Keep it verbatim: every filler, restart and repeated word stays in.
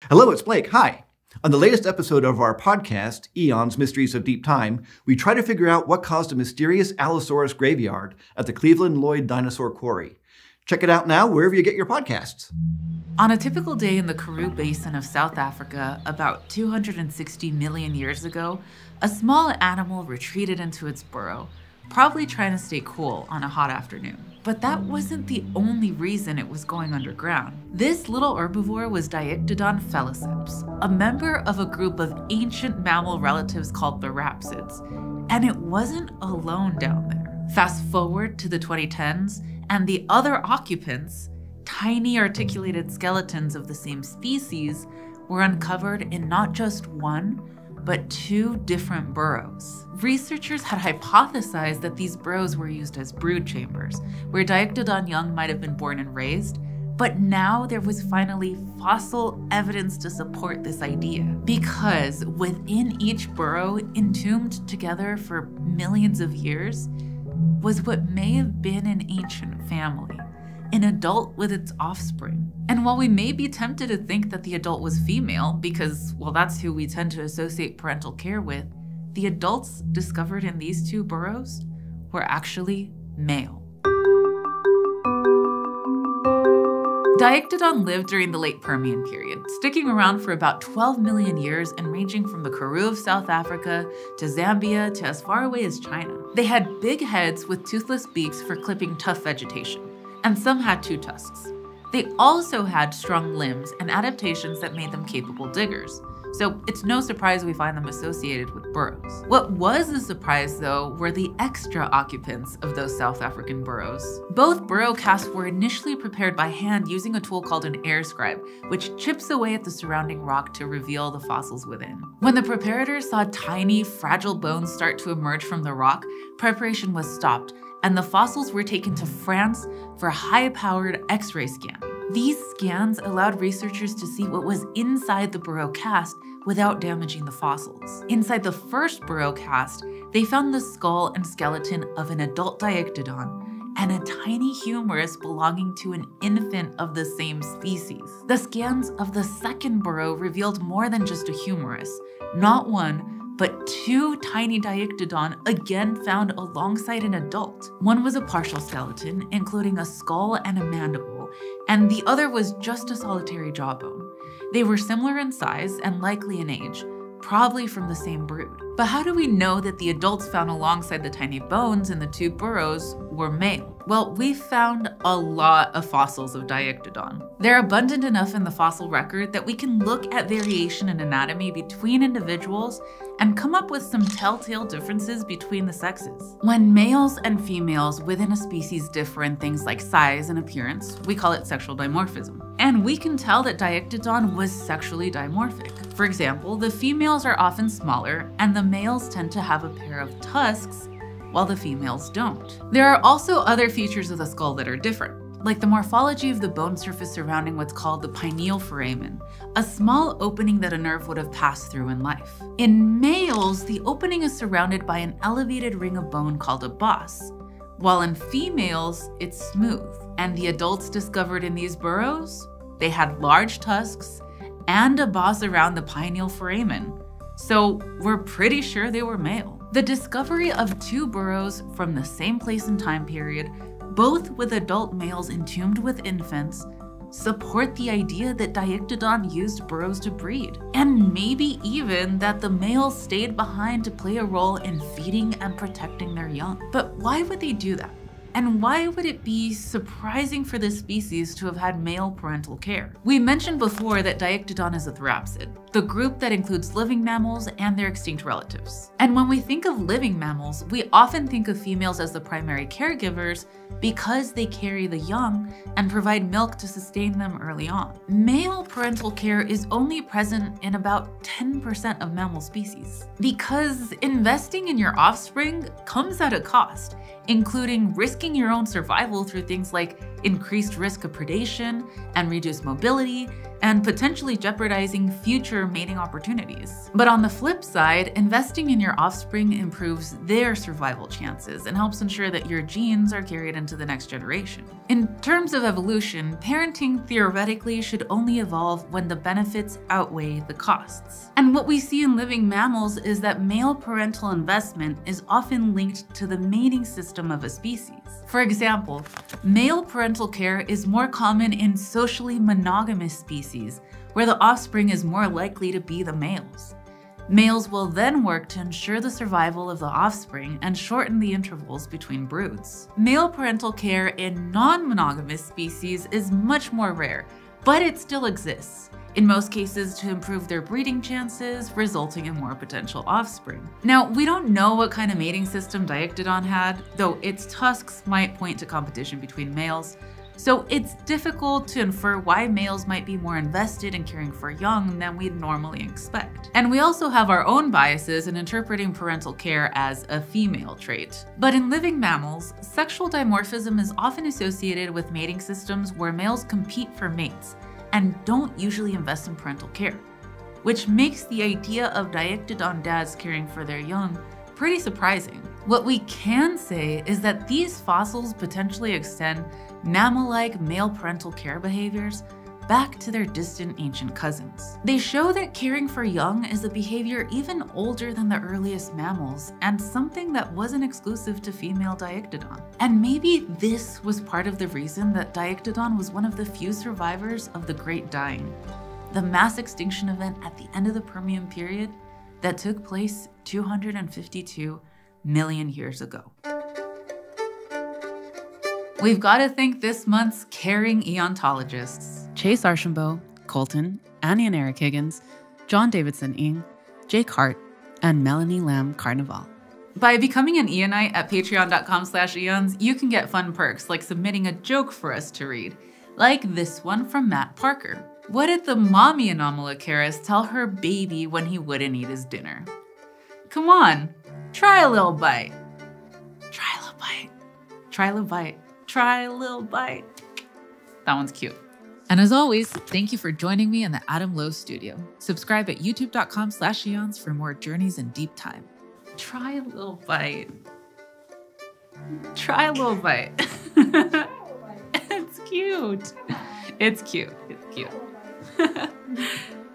Hello, it's Blake. Hi. On the latest episode of our podcast, Eons, Mysteries of Deep Time, we try to figure out what caused a mysterious Allosaurus graveyard at the Cleveland Lloyd Dinosaur Quarry. Check it out now wherever you get your podcasts. On a typical day in the Karoo Basin of South Africa, about two hundred sixty million years ago, a small animal retreated into its burrow, probably trying to stay cool on a hot afternoon. But that wasn't the only reason it was going underground. This little herbivore was Diictodon feliceps, a member of a group of ancient mammal relatives called the rhapsids. And it wasn't alone down there. Fast forward to the twenty tens, and the other occupants, tiny articulated skeletons of the same species, were uncovered in not just one, but two different burrows. Researchers had hypothesized that these burrows were used as brood chambers, where Diictodon young might have been born and raised, but now there was finally fossil evidence to support this idea. Because within each burrow, entombed together for millions of years, was what may have been an ancient family, an adult with its offspring. And while we may be tempted to think that the adult was female, because, well, that's who we tend to associate parental care with, the adults discovered in these two burrows were actually male. Diictodon lived during the late Permian period, sticking around for about twelve million years and ranging from the Karoo of South Africa to Zambia to as far away as China. They had big heads with toothless beaks for clipping tough vegetation, and some had two tusks. They also had strong limbs and adaptations that made them capable diggers, so it's no surprise we find them associated with burrows. What was a surprise, though, were the extra occupants of those South African burrows. Both burrow casts were initially prepared by hand using a tool called an air scribe, which chips away at the surrounding rock to reveal the fossils within. When the preparators saw tiny, fragile bones start to emerge from the rock, preparation was stopped, and the fossils were taken to France for high-powered X-ray scanning. These scans allowed researchers to see what was inside the burrow cast without damaging the fossils. Inside the first burrow cast, they found the skull and skeleton of an adult Diictodon and a tiny humerus belonging to an infant of the same species. The scans of the second burrow revealed more than just a humerus, not one, but two tiny Diictodon again found alongside an adult. One was a partial skeleton, including a skull and a mandible, and the other was just a solitary jawbone. They were similar in size and likely in age, probably from the same brood. But how do we know that the adults found alongside the tiny bones in the two burrows were male? Well, we've found a lot of fossils of Diictodon. They're abundant enough in the fossil record that we can look at variation in anatomy between individuals and come up with some telltale differences between the sexes. When males and females within a species differ in things like size and appearance, we call it sexual dimorphism. And we can tell that Diictodon was sexually dimorphic. For example, the females are often smaller, and the males tend to have a pair of tusks, while the females don't. There are also other features of the skull that are different, like the morphology of the bone surface surrounding what's called the pineal foramen, a small opening that a nerve would have passed through in life. In males, the opening is surrounded by an elevated ring of bone called a boss, while in females, it's smooth. And the adults discovered in these burrows, they had large tusks and a boss around the pineal foramen. So we're pretty sure they were male. The discovery of two burrows from the same place and time period, both with adult males entombed with infants, support the idea that Diictodon used burrows to breed. And maybe even that the males stayed behind to play a role in feeding and protecting their young. But why would they do that? And why would it be surprising for this species to have had male parental care? We mentioned before that Diictodon is a thrapsid, the group that includes living mammals and their extinct relatives. And when we think of living mammals, we often think of females as the primary caregivers because they carry the young and provide milk to sustain them early on. Male parental care is only present in about ten percent of mammal species, because investing in your offspring comes at a cost, including risking your own survival through things like increased risk of predation, and reduced mobility, and potentially jeopardizing future mating opportunities. But on the flip side, investing in your offspring improves their survival chances and helps ensure that your genes are carried into the next generation. In terms of evolution, parenting theoretically should only evolve when the benefits outweigh the costs. And what we see in living mammals is that male parental investment is often linked to the mating system of a species. For example, male parental care is more common in socially monogamous species, where the offspring is more likely to be the males. Males will then work to ensure the survival of the offspring and shorten the intervals between broods. Male parental care in non-monogamous species is much more rare, but it still exists, in most cases to improve their breeding chances, resulting in more potential offspring. Now, we don't know what kind of mating system Diictodon had, though its tusks might point to competition between males, so it's difficult to infer why males might be more invested in caring for young than we'd normally expect. And we also have our own biases in interpreting parental care as a female trait. But in living mammals, sexual dimorphism is often associated with mating systems where males compete for mates and don't usually invest in parental care, which makes the idea of Diictodon dads caring for their young pretty surprising. What we can say is that these fossils potentially extend mammal-like male parental care behaviors back to their distant ancient cousins. They show that caring for young is a behavior even older than the earliest mammals and something that wasn't exclusive to female Diictodon. And maybe this was part of the reason that Diictodon was one of the few survivors of the Great Dying, the mass extinction event at the end of the Permian period that took place two hundred fifty-two million years ago. We've got to thank this month's caring eontologists: Chase Archambault, Colton, Annie and Eric Higgins, John Davidson Ing, Jake Hart, and Melanie Lamb Carnival. By becoming an Eonite at patreon.com slash eons, you can get fun perks like submitting a joke for us to read, like this one from Matt Parker. What did the mommy Anomalocaris tell her baby when he wouldn't eat his dinner? Come on, try a little bite. Try a little bite. Try a little bite. Try a little bite. That one's cute. And as always, thank you for joining me in the Adam Lowe studio. Subscribe at youtube.com slash eons for more journeys in deep time. Try a little bite. Try a little bite. It's cute. It's cute. It's cute.